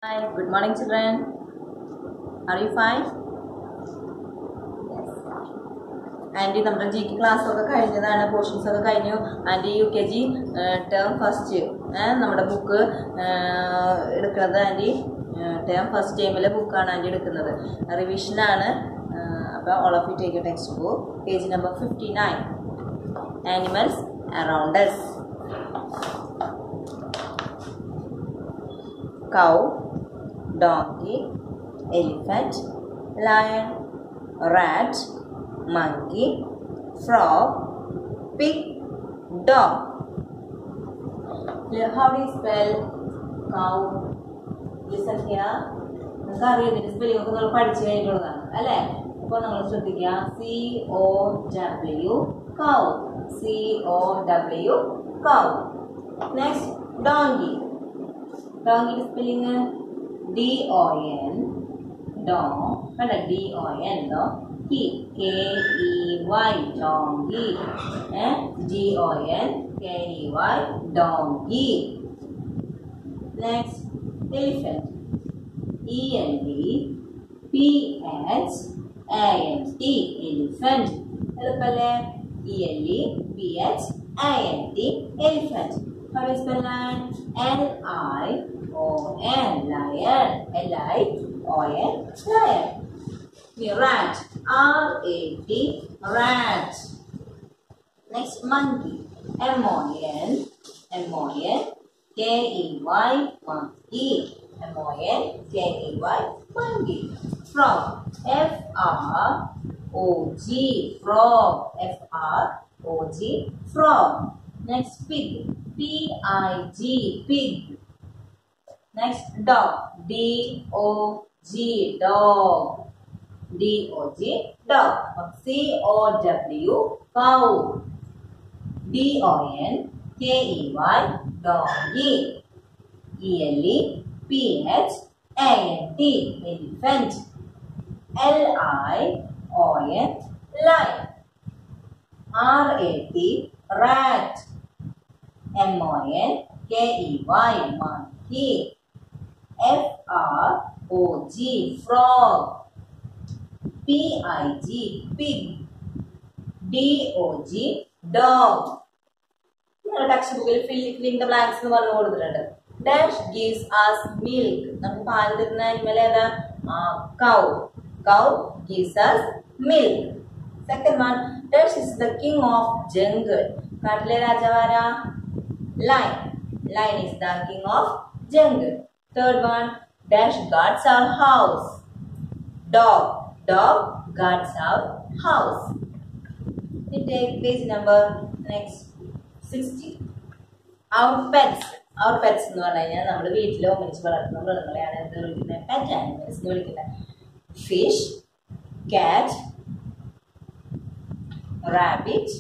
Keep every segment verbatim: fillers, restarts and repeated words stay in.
Hi, good morning children. Are you fine? Yes. Andy, നമ്മുടെ G K class ഒക്കെ കഴിഞ്ഞതാണ്, portions ഒക്കെ കഴിഞ്ഞു. Aunty U K G term first നമ്മുടെ book എടുക്കുന്നത് ആൻറ്റി ടേം ഫസ്റ്റ് ടൈമിലെ ബുക്കാണ് ആൻറ്റി എടുക്കുന്നത്. റിവിഷനാണ്. അപ്പോൾ all of you take your text book, page number fifty nine. Animals around us. Cow, donkey, elephant, lion, rat, monkey, frog, pig, dog. How do you spell cow? Listen here. നിങ്ങൾക്ക് അറിയാം ഇതിൻ്റെ spelling ഒക്കെ നമ്മൾ പഠിച്ചു കഴിഞ്ഞിട്ടുള്ളതാണ് അല്ലേ? അപ്പോൾ നമ്മൾ ശ്രദ്ധിക്കുക. C O W cow. C O W cow. Next donkey. Donkey spelling D O N dong, kada D O N dong, K K E Y donkey, eh D O N K E Y donkey. Next elephant. E L E P H A N T elephant. Hello E L E P H A N T elephant. How do you spell that? L I O N lion. L I O N lion. Rat. R A T rat. Next monkey. M O N M O N K E Y monkey. M O N K E Y monkey. Frog. F R O G frog. F R O G frog. Next pig. P I G pig. Next dog. D O G dog. D O G dog. C O W cow. D O N K E Y doggy. E L E P H A N T elephant. L I O N lion. R A T rat. M O N K E Y monkey. F R O G frog. P I G pig. D O G dog. നമ്മുടെ text ബുക്കിൽ filling the blanks എന്ന് പറഞ്ഞു കൊടുത്തിട്ടുണ്ട്. Dash gives us milk. നമുക്ക് പാൽ തരുന്ന animal ഏതാ? Cow. Cow gives us milk. Second one, dash is the king of jungle. കാട്ടിലെ രാജാവാരാ? Lion. Lion is the king of jungle. Third one, dash guards our house. Dog. Dog guards our house. We take page number next sixty. Our pets. Our pets എന്ന് പറഞ്ഞു കഴിഞ്ഞാൽ നമ്മുടെ വീട്ടിലോ മരിച്ചു വളർത്തുന്ന മൃഗങ്ങളെയാണ് എന്ത് വിളിക്കുന്നത്? പെറ്റ് ആനിമൽസ് എന്ന് വിളിക്കുന്നത്. Fish, cat, rabbit,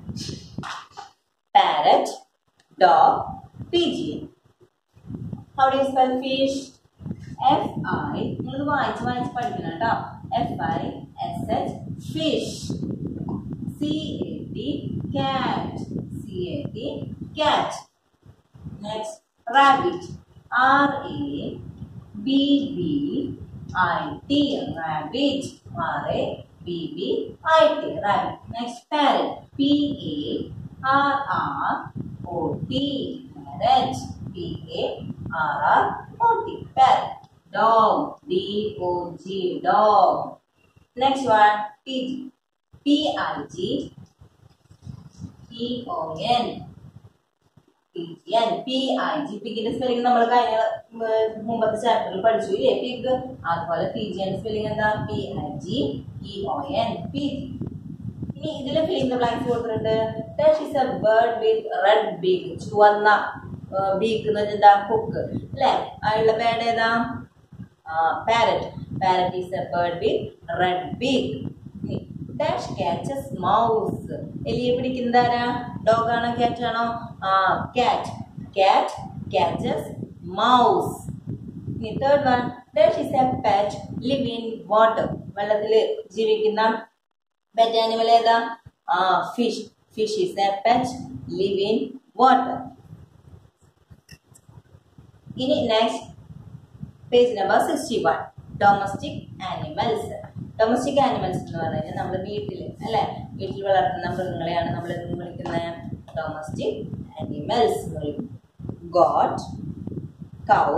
parrot, dog, pigeon. How do you spell fish? F I. നിങ്ങൾ വായിച്ച് വായിച്ച് പഠിക്കണം കേട്ടോ. F I S H fish. C A T cat. C A T cat. Next rabbit. R A B B I T rabbit. R A B B I T rabbit. Next parrot. P A R R O T parrot. P A R R O T parrot. Dog. D O G dog. Next one, pig. P I G P O N. Pigeon. P I G. പിഗിന്റെ spelling നമ്മൾ കഴിഞ്ഞ മുമ്പത്തെ ചാപ്റ്ററിൽ പഠിച്ചു ഇല്ലേ? Pig. അതുപോലെ pigeon spelling എന്താ? P I G E O N. Pig. ഇനി ഇതിലെ ഫില്ലിംഗ് ദ ബ്ലാങ്ക്സ് കൊടുത്തിട്ടുണ്ട്. That is a bird with red beak. ചുവന്ന ബീക്ക് എന്ന് വെച്ചാൽ കൊക്ക് അല്ലേ? അതിലുള്ള ബേർഡ് ഏതാ? Parrot. Parrot is a bird with red beak. Dash catches mouse. എലിയെ പിടിക്കുന്നതാരാ? ഡോഗ് ആണോ ക്യാറ്റ് ആണോ? ആ cat. Cat catches mouse. Third one, dash is a pet live in water. വെള്ളത്തിൽ ജീവിക്കുന്ന പെറ്റ് ആനിമൽ ഏതാ? ആ fish. Fish is a pet live in water. ഇനി next page number sixty one domestic animals. Domestic animals എന്ന് പറഞ്ഞു കഴിഞ്ഞാൽ നമ്മുടെ വീട്ടിൽ അല്ലെ വീട്ടിൽ വളർത്തുന്ന മൃഗങ്ങളെയാണ് നമ്മൾ എന്ന് വിളിക്കുന്നത് ഡൊമസ്റ്റിക് ആനിമൽസ് എന്ന് വിളിക്കും. Goat, cow,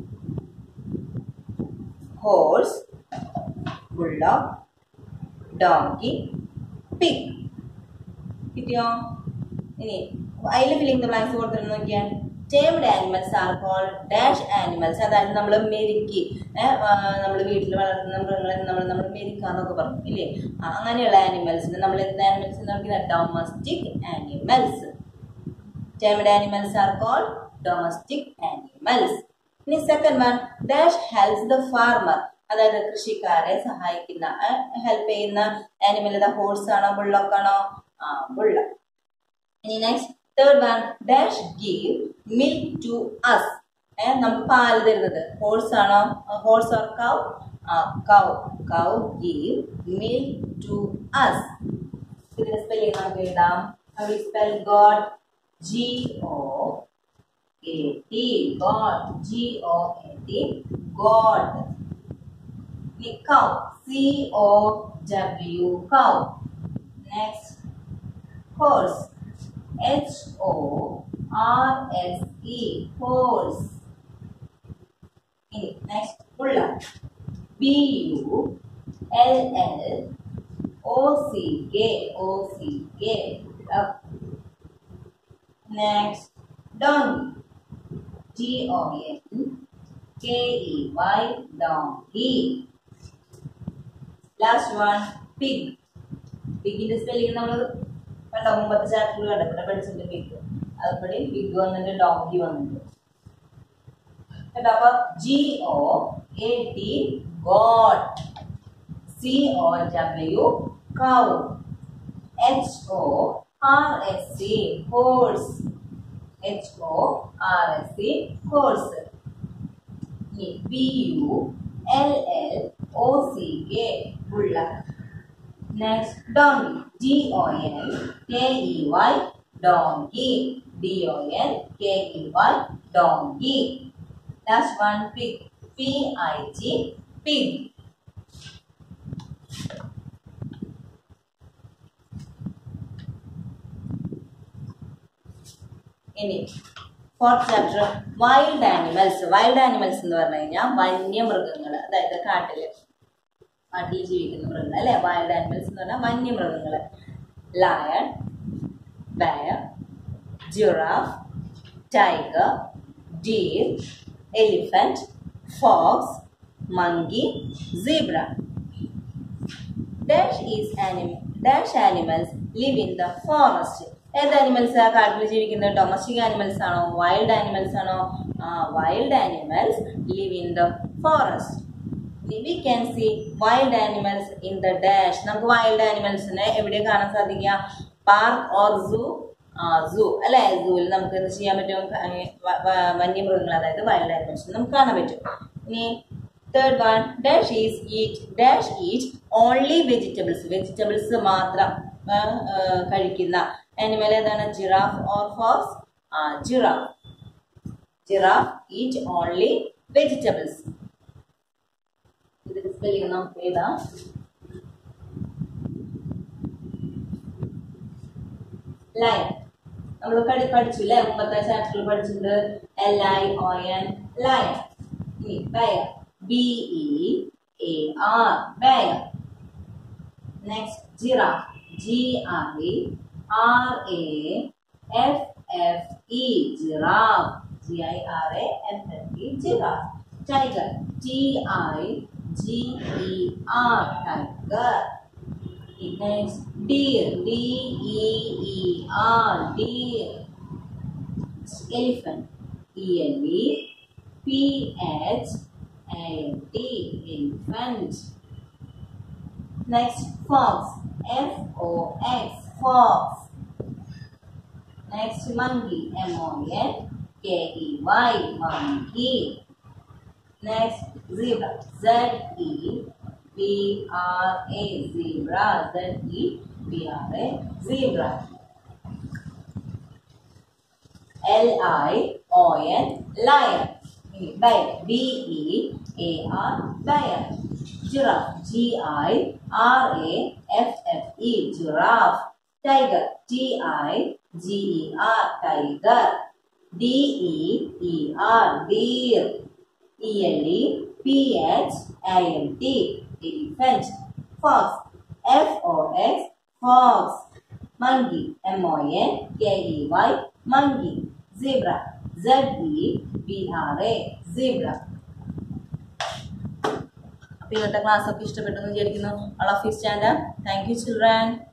horse, bullock, donkey, pig. കിട്ടിയോ? ഇനി അതിൽ ഫില്ലിംഗ് ദ ബ്ലാങ്ക്സ് കൊടുത്തിട്ട് നോക്കിയാൽ tamed animals are called dash animals. അതായത് നമ്മൾ മെരുക്കി നമ്മൾ വീട്ടിൽ വളർത്തുന്ന മൃഗങ്ങളെ നമ്മൾ നമ്മൾ മെരുക്കാന്നൊക്കെ പറഞ്ഞു ഇല്ലേ? അങ്ങനെയുള്ള ആനിമൽസിന് നമ്മൾ എന്ത് ആനിമൽസ് എന്ന് പറയുന്നത് domestic animals. Tamed animals are called domestic animals. ഇനി second one dash helps the farmer. അതായത് കൃഷിക്കാരെ സഹായിക്കുന്ന ഹെൽപ്പ് ചെയ്യുന്ന ആനിമൽ ഏതാ? ഹോഴ്സ് ആണോ ബുള്ളോക്ക് ആണോ? ആ ബുള്ളോക്ക്. ഇനി next third one dash give milk to us. ഏഹ് നമുക്ക് പാല് തരുന്നത് ഹോഴ്സ് ആണോ? Horse or cow? ആ cow. Cow give milk to us. ഇതിന്റെ സ്പെല്ലിംഗ് നമുക്ക് എഴുതാം. How you spell goat? G O A T. Goat. G O A T. Goat. Cow. C O W. Cow. Next horse. H O R S E. Horse. Next bullock. B U L L O C K. O C K. Bullock. Next donkey. D O N K E Y. Donkey. Last one pig. Pig in the spelling നമ്മൾ കണ്ടോ മുമ്പത്തെ ചാപ്റ്ററിൽ കണ്ടപ്പോൾ പഠിച്ചിട്ടുണ്ട് pig. അതുപോലെ pig വന്നിട്ട് donkey വന്നിട്ട് കേട്ടോ. അപ്പൊ G O A T goat. C O W cow. H O R S C horse. H O R S C horse. B U L L O C K. Bullock. Next donkey. D O N K E Y. Donkey. D O N K E Y. Donkey. Last one pig. P I G. Pig. ഇനി fourth chapter wild animals. Wild animals എന്ന് പറഞ്ഞു കഴിഞ്ഞാൽ വന്യമൃഗങ്ങൾ. അതായത് കാട്ടില് കാട്ടിൽ ജീവിക്കുന്ന മൃഗങ്ങൾ അല്ലെ വൈൽഡ് ആനിമൽസ് എന്ന് പറഞ്ഞാൽ വന്യമൃഗങ്ങൾ. Lion, bear, giraffe, tiger, deer, elephant, fox, monkey, zebra. Dash is animal dash animals live in the forest. ഏത് ആനിമൽസ് ആ കാട്ടിൽ ജീവിക്കുന്നത്? ഡൊമസ്റ്റിക് ആനിമൽസ് ആണോ വൈൽഡ് ആനിമൽസ് ആണോ? ആ wild animals live in the forest. We can see wild animals in the dash. നമുക്ക് wild ആനിമൽസിനെ എവിടെ കാണാൻ സാധിക്കുക? പാർക്ക് ഓർ സൂ. സൂ അല്ലെ? സൂവിൽ നമുക്ക് എന്ത് ചെയ്യാൻ പറ്റും? വന്യമൃഗങ്ങൾ അതായത് വൈൽഡ് ആനിമൽസ് നമുക്ക് കാണാൻ പറ്റും. ഇനി third one dash is eat dash eat only vegetables. Vegetables മാത്രം കഴിക്കുന്ന ആനിമൽ ഏതാണ്? Giraffe or fox? ആ giraffe. Giraffe eat only vegetables. ഇതിന്റെ സ്പെല്ലിംഗ് നമുക്ക് എഴുതാം. ലയൺ നമ്മൾ പഠിച്ചു അല്ലെ? മുമ്പത്തെ ചാപ്റ്ററിൽ പഠിച്ചിട്ടുണ്ട്. L I O N lion. ഇനി bear. B E A R bear. Next giraffe. G I R A F F E. Giraffe. G I R A F F E. Giraffe. Tiger. T I G E R. Tiger. Next deer. D E E R. Deer. Elephant. E L E P H A N T. Elephant. Next fox. F O X. Fox. Next monkey. M O N K E Y. Monkey. Next zebra. Z E B R A. Zebra. Z E B R A. Zebra. L I O N. Lion. bear, B E A R, bear. Giraffe, G I R A F F E, giraffe. Tiger, T I G E R, tiger. D E E R, deer. E L E P H A N T, elephant. Fox, F O X, fox. Monkey, M O N K E Y, monkey. Zebra, Z E B R A, zebra. അപ്പോൾ ഇന്നത്തെ class ഒക്കെ ഇഷ്ടപ്പെട്ടെന്ന് വിചാരിക്കുന്നു. All of you stand up. Thank you children.